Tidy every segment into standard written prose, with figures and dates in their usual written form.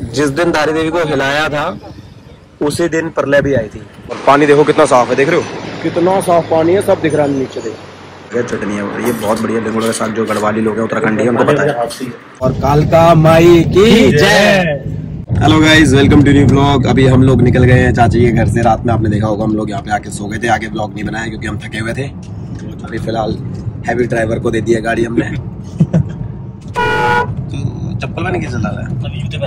जिस दिन धारी देवी को हिलाया था उसी दिन प्रलय भी आई थी। और पानी देखो कितना साफ है, देख रहे हो कितना साफ पानी है, सब दिख रहा है नीचे। देखो चटनी है ये बहुत बढ़िया, लिंगोड़ा के साथ जो गढ़वाली लोग हैं उत्तराखंडी है उनको पता है। और कालका माई की जय। Hello guys, welcome to new blog. अभी हम लोग निकल गए हैं चाची के घर से। रात में आपने देखा होगा हम लोग यहाँ पे आके सो गए थे, आगे ब्लॉग नहीं बनाया क्योंकि हम थके हुए थे। अभी फिलहाल हैवी ड्राइवर को दे दिया गाड़ी हमने। तो चप्पल में नहीं चला रहा है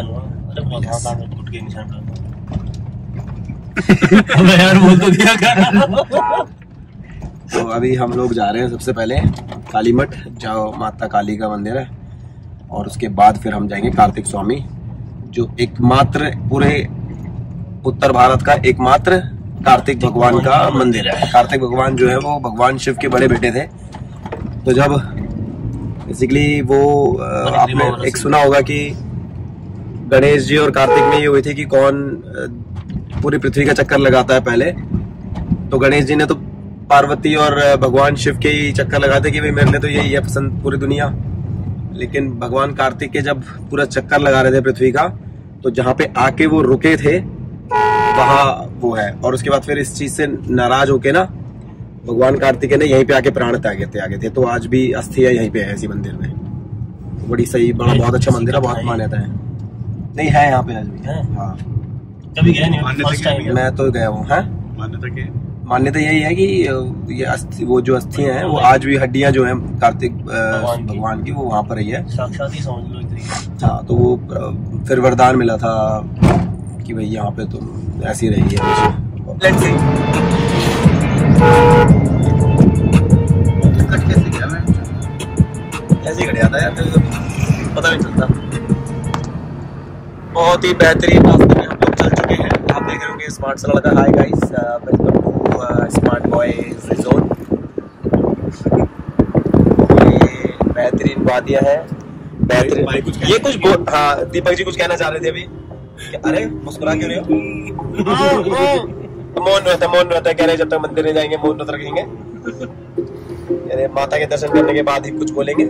यार, बोल तो दिया कर। तो अभी हम लोग जा रहे हैं सबसे पहले काली मठ, जहाँ माता काली का मंदिर है, और उसके बाद फिर हम जाएंगे कार्तिक स्वामी, जो एकमात्र पूरे उत्तर भारत का एकमात्र कार्तिक भगवान का मंदिर है। कार्तिक भगवान जो है वो भगवान शिव के बड़े बेटे थे। तो जब बेसिकली वो आपने एक सुना होगा कि गणेश जी और कार्तिक में ये हुई थी कि कौन पूरी पृथ्वी का चक्कर लगाता है पहले। तो गणेश जी ने तो पार्वती और भगवान शिव के ही चक्कर लगाते कि भाई मेरे लिए तो यही है पसंद पूरी दुनिया। लेकिन भगवान कार्तिक के जब पूरा चक्कर लगा रहे थे पृथ्वी का, तो जहाँ पे आके वो रुके थे वहां वो है। और उसके बाद फिर इस चीज से नाराज होके ना भगवान कार्तिक ने यहीं पे आके प्राण त्यागे थे। तो आज भी अस्थियां यहीं पे है इसी मंदिर में। बड़ी सही, बड़ा बहुत अच्छा मंदिर है, बहुत मान्यता है। नहीं है यहाँ पे आज भी है। हाँ, कभी गए नहीं? मैं तो गया हूँ। मान्यता यही है कि ये अस्थि, वो जो अस्थियां हैं वो आज भी, हड्डियां जो हैं कार्तिक भगवान की, वो वहां पर ही है। साक्षात ही समझ लो। हाँ, तो वो फिर वरदान मिला था कि भाई यहाँ पे तुम ऐसी रही है। ऐसे ही घट जाता है यार, पता नहीं चलता। बहुत ही बेहतरीन रास्ते में हम लोग चल चुके हैं। आप देख रहे होंगे स्मार्ट सा लड़का। Hi guys, welcome to smart boys resort. ये बेहतरीन वादियां है, बेहतरीन। ये कुछ हाँ, दीपक जी कुछ कहना चाह रहे थे अभी। अरे मुस्कुरा क्यों रहे हो? मौन रहता है, कह रहे जब तक मंदिर नहीं जाएंगे मौन व्रत रखेंगे। अरे माता के दर्शन करने के बाद ही कुछ बोलेंगे।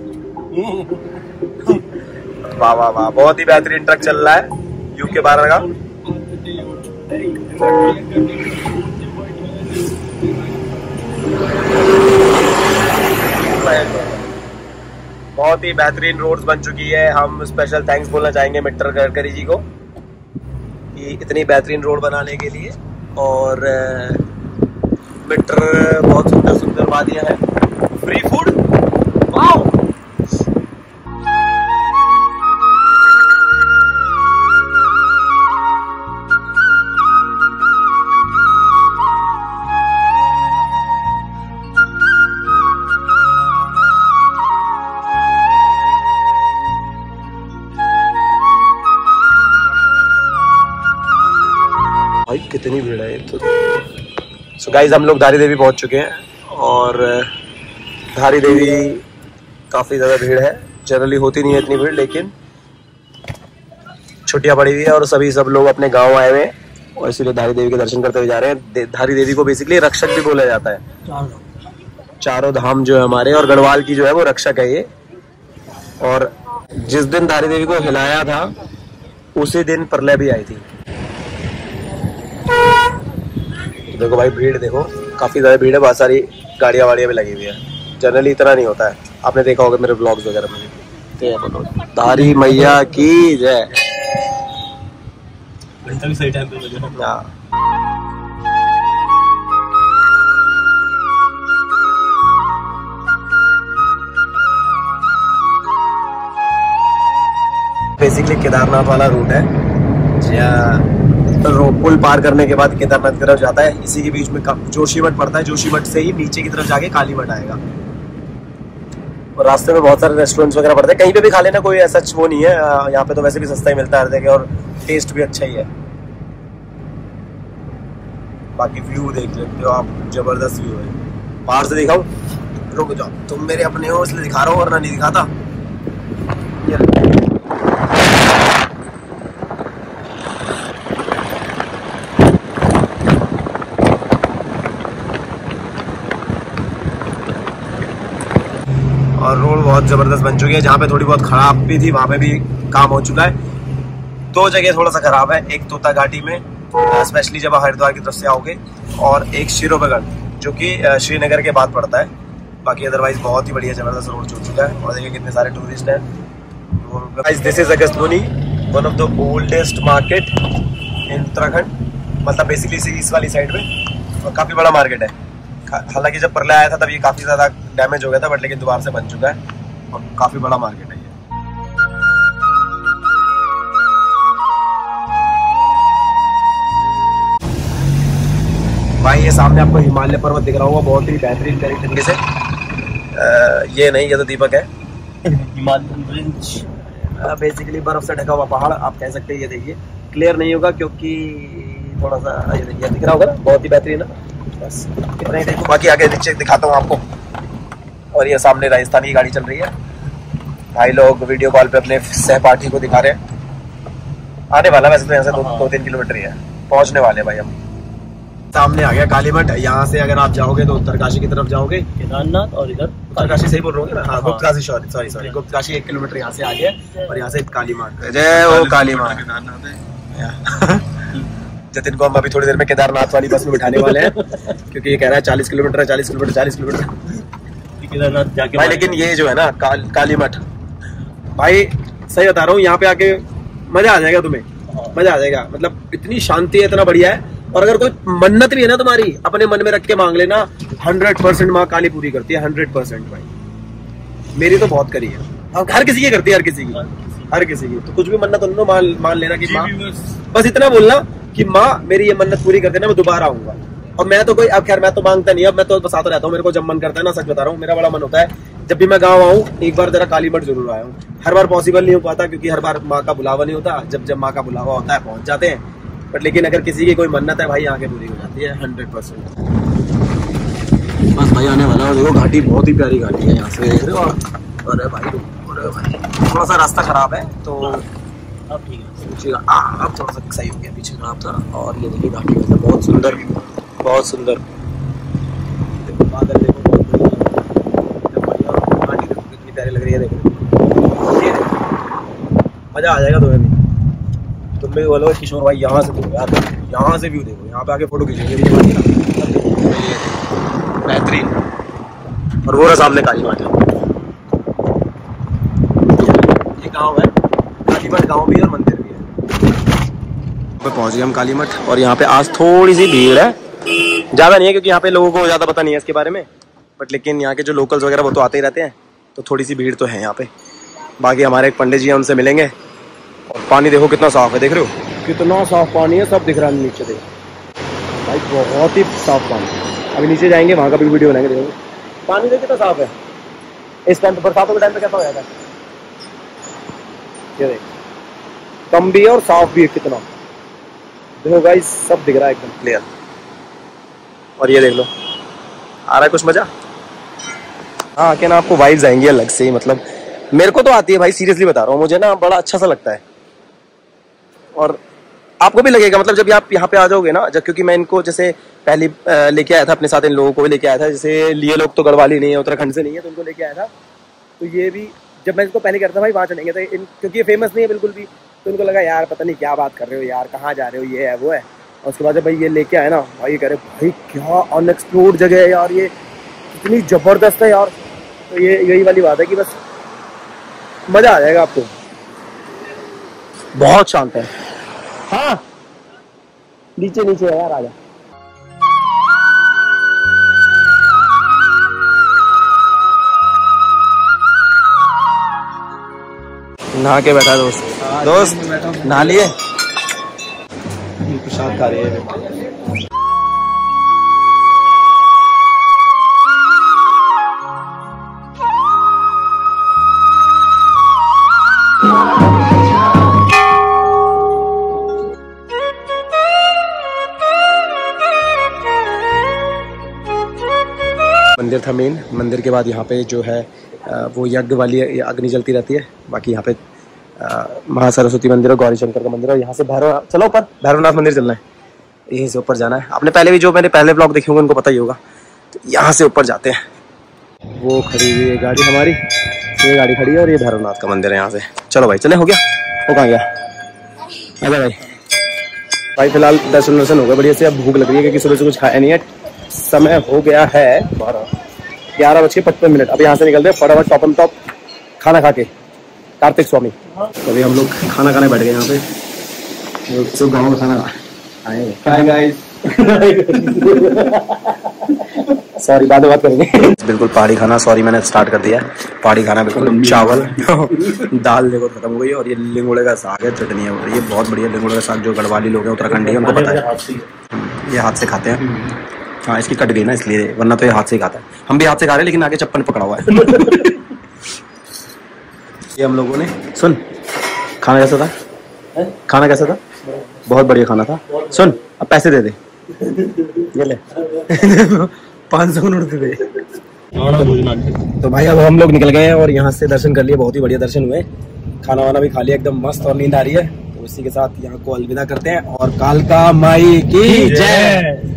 वाह वाह वाह, बहुत ही बेहतरीन ट्रक चल रहा है यूके 12 का। बहुत ही बेहतरीन रोड्स बन चुकी है। हम स्पेशल थैंक्स बोलना चाहेंगे मिस्टर गडकरी जी को कि इतनी बेहतरीन रोड बनाने के लिए। और मिस्टर बहुत सुंदर सुंदर वादियां हैं, फ्री फूड। वाओ, भाई कितनी भीड़ है। तो सो गाइस, हम लोग धारी देवी पहुंच चुके हैं। और धारी देवी काफ़ी ज़्यादा भीड़ है। जनरली होती नहीं है इतनी भीड़, लेकिन छुट्टियां पड़ी हुई है और सब लोग अपने गांव आए हुए हैं और इसीलिए धारी देवी के दर्शन करते हुए जा रहे हैं। धारी देवी को बेसिकली रक्षक भी बोला जाता है। चारों धाम जो है हमारे, और गढ़वाल की जो है वो रक्षक है ये। और जिस दिन धारी देवी को हिलाया था उसी दिन प्रलय भी आई थी। देखो भाई, भीड़ देखो, काफी ज्यादा भीड़ है। बहुत सारी गाड़ियां वाड़ियां भी लगी हुई है। जनरली इतना नहीं होता है, आपने देखा होगा मेरे ब्लॉग्स वगैरह में। धारी मैया की जय। भी सही टाइम पे बेसिकली केदारनाथ वाला रूट है, जहाँ पुल पार करने के बाद केदारनाथ की तरफ जाता है। इसी के बीच में जोशीमठ पड़ता है। जोशीमठ से ही नीचे की तरफ जाके काली मठ आएगा। और रास्ते में बहुत सारे रेस्टोरेंट्स वगैरह पड़ते हैं, कहीं पे भी खा लेना, कोई ऐसा वो नहीं है। यहाँ पे तो वैसे भी सस्ता ही मिलता है हर जगह, और टेस्ट भी अच्छा ही है। बाकी व्यू देख लेते हो आप, जबरदस्त व्यू है। बाहर से दिखाऊं? रुक जाओ, तुम मेरे अपने हो इसलिए दिखा रहा हूँ, वरना नहीं दिखाता। और रोड बहुत जबरदस्त बन चुकी है। जहाँ पे थोड़ी बहुत खराब भी थी वहां पे भी काम हो चुका है। दो जगह थोड़ा सा खराब है, एक तोता घाटी में स्पेशली जब हरिद्वार की तरफ से आओगे, और एक शिरोबगढ़ जो कि श्रीनगर के बाद पड़ता है। बाकी अदरवाइज बहुत ही बढ़िया जबरदस्त रोड चल चुका है। और देखिए कितने सारे टूरिस्ट हैं। This is Agastyamuni, one of the oldest market in Uttarakhand, मतलब बेसिकली इस वाली साइड में, और काफ़ी बड़ा मार्केट है। हालांकि जब प्रलय आया था तब ये काफ़ी ज़्यादा डैमेज हो गया था, बट लेकिन दोबारा से बन चुका है और काफ़ी बड़ा मार्केट है ये। भाई ये सामने आपको हिमालय पर्वत दिख रहा होगा बहुत ही बेहतरीन तरीके से। ये नहीं, ये तो दीपक है। हिमालय रेंज बेसिकली बर्फ से ढका हुआ पहाड़ आप कह सकते हैं। ये देखिए क्लियर नहीं होगा क्योंकि थोड़ा सा ये देखिए दिख रहा होगा ना, बहुत ही बेहतरीन है। बस इतना ही देखो, बाकी आगे नीचे दिखाता हूँ आपको। और ये सामने राजस्थान की गाड़ी चल रही है। भाई लोग वीडियो कॉल पे अपने सहपाठी को दिखा रहे हैं। आने वाला वैसे तो यहाँ से 2-3 किलोमीटर ही है, पहुँचने वाले भाई हम। सामने आ गया कालीमठ। यहाँ से अगर आप जाओगे तो उत्तरकाशी की तरफ जाओगे, केदारनाथ, और इधर उत्तरकाशी सही बोल रहे होंगे ना? हाँ, गुप्तकाशी, सॉरी गुप्तकाशी 1 किलोमीटर यहाँ से आगे है, और यहाँ से कालीमठ। जय हो कालीमठ। जतिन को हम अभी थोड़ी देर में केदारनाथ वाली बस में बिठाने वाले हैं क्योंकि ये कह रहा है 40 किलोमीटर है, 40 किलोमीटर केदारनाथ जाके भाई। लेकिन ये जो है ना कालीमठ, भाई सही बता रहा हूँ, यहाँ पे आके मजा आ जाएगा तुम्हें, मजा आ जाएगा। मतलब इतनी शांति है, इतना बढ़िया है। और अगर कोई मन्नत भी है ना तुम्हारी, अपने मन में रख के मांग लेना, 100% माँ काली पूरी करती है। 100% भाई, मेरी तो बहुत करी है। हर किसी की करती है, हर किसी की। तो कुछ भी मन्नत उन्होंने मान लेना कि माँ, बस इतना बोलना कि माँ मेरी ये मन्नत पूरी कर देना, मैं दोबारा आऊंगा। और मैं तो कोई, अब खैर मैं तो मांगता नहीं, अब मैं तो बस आता रहता हूँ। मेरे को जब मन करता है ना, सच बता रहा हूँ, मेरा बड़ा मन होता है जब भी मैं गाँव आऊँ, एक बार जरा कालीमठ जरूर आया हूँ। हर बार पॉसिबल नहीं हो पाता क्योंकि हर बार माँ का बुलावा नहीं होता। जब माँ का बुलावा होता है पहुंच जाते हैं। बट लेकिन अगर किसी की कोई मन्नत है भाई, आगे पूरी हो जाती है 100%। बस भाई आने वाला है। देखो घाटी बहुत ही प्यारी घाटी है यहाँ से। अरे भाई थोड़ा सा रास्ता खराब है तो अब ठीक है, अब थोड़ा सा सही हो गया, पीछे खराब था। और ये देखिए घाटी मतलब बहुत सुंदर, बहुत सुंदर। बादल देखो बहुत बढ़िया, घाटी देखो कितनी प्यारी लग रही है। देखो मजा आ जाएगा तुम्हें भी। तुम भी बोलो किशोर भाई यहाँ से देखो यार, यहाँ से व्यू देखो, यहाँ पे आके फोटो खींचेंगे बेहतरीन। और वो रहा सामने कालीमठ है, ये गांव है कालीमठ, गांव भी है और मंदिर भी है। पहुंच गए हम कालीमठ। और यहाँ पे आज थोड़ी सी भीड़ है, ज़्यादा नहीं है क्योंकि यहाँ पे लोगों को ज़्यादा पता नहीं है इसके बारे में। बट लेकिन यहाँ के जो लोकल्स वगैरह वो तो आते ही रहते हैं, तो थोड़ी सी भीड़ तो है यहाँ पे। बाकी हमारे एक पंडित जी हैं, उनसे मिलेंगे। और पानी देखो कितना साफ है, देख रहे हो कितना साफ पानी है, सब दिख रहा है नीचे। देखो भाई बहुत ही साफ पानी। अभी नीचे जाएंगे, वहाँ का भी वीडियो बनाएंगे, देखो पानी देखो कितना साफ है। इस टाइम पे बरसातों के टाइम पे कैसा हो जाता है, ये देख कम भी है और साफ भी है कितना। देखो गाइस सब दिख रहा है एकदम क्लियर। और ये देख लो, आ रहा है कुछ मजा। हाँ क्या ना, आपको वाइब्स आएंगी अलग से ही। मतलब मेरे को तो आती है भाई, सीरियसली बता रहा हूँ, मुझे ना बड़ा अच्छा सा लगता है। और आपको भी लगेगा, मतलब जब आप यहाँ पे आ जाओगे ना, जब क्योंकि मैं इनको जैसे पहले लेके आया था अपने साथ, इन लोगों को भी लेके आया था। जैसे ये लोग तो गढ़वाली नहीं है, उत्तराखंड से नहीं है, तो उनको लेके आया था। तो ये भी जब मैं इनको पहले कहता था भाई वहाँ चलेंगे, तो क्योंकि ये फेमस नहीं है बिल्कुल भी, तो उनको लगा यार पता नहीं क्या बात कर रहे हो यार, कहाँ जा रहे हो, ये है वो है। और उसके बाद जब भाई ये लेके आए ना, भाई कह रहे भाई क्या अनएक्सप्लोर्ड जगह है यार, ये इतनी ज़बरदस्त है यार। तो ये यही वाली बात है कि बस मज़ा आ जाएगा आपको। बहुत शांत है। हाँ नीचे नीचे है यार, आजा। नहा के बैठा दोस्त नहा लिए, प्रसाद खा रहे हैं। मंदिर था मेन। मंदिर के बाद यहाँ पे जो है वो यज्ञ वाली अग्नि जलती रहती है। बाकी यहाँ पे महासरस्वती मंदिर और गौरी शंकर का मंदिर है। यहाँ से भैरव, चलो ऊपर भैरवनाथ मंदिर चलना है, यहीं से ऊपर जाना है। आपने पहले भी जो मेरे पहले ब्लॉग देखे होंगे उनको पता ही होगा। तो यहाँ से ऊपर जाते हैं। वो खड़ी हुई है गाड़ी हमारी, ये गाड़ी खड़ी है और ये भैरवनाथ का मंदिर है यहाँ से। चलो भाई चले, हो गया, वो कहाँ गया। आजा भाई फिलहाल दर्शन वर्शन हो गया बढ़िया से। अब भूख लग रही है क्योंकि सुबह से कुछ खाया नहीं है। समय हो गया है 11:55। अब यहाँ से निकलते हैं फटाफट टॉप टॉप खाना खा के कार्तिक स्वामी। तो अभी हम लोग खाना खाने बैठ गए यहाँ पे। तो गाँव का खाना आए सॉरी बाद में बात करेंगे। बिल्कुल पहाड़ी खाना, सॉरी मैंने स्टार्ट कर दिया पहाड़ी खाना। बिल्कुल चावल दाल देखो खत्म हो गई और ये लिंगोड़े का साग है, चटनी है। ये बहुत बढ़िया लिंगोड़े का साग, जो गढ़वाली लोग हैं उत्तराखंडी है उनको पता है, ये हाथ से खाते हैं। हाँ इसकी कट गई ना इसलिए, वरना तो ये हाथ से ही खाता है। हम भी हाथ से खा रहे हैं लेकिन आगे चप्पल पकड़ा हुआ है। ये हम लोगों ने सुन खाना कैसा था, खाना कैसा था? बहुत बढ़िया खाना था। सुन अब पैसे दे दे, ये ले 500 नोट दे दे। तो भाई अब हम लोग निकल गए हैं और यहाँ से दर्शन कर लिए, बहुत ही बढ़िया दर्शन हुए। खाना वाना भी खा लिया, एकदम मस्त और नींद आ रही है। तो इसी के साथ यहाँ को अलविदा करते हैं और कालका माई की जय।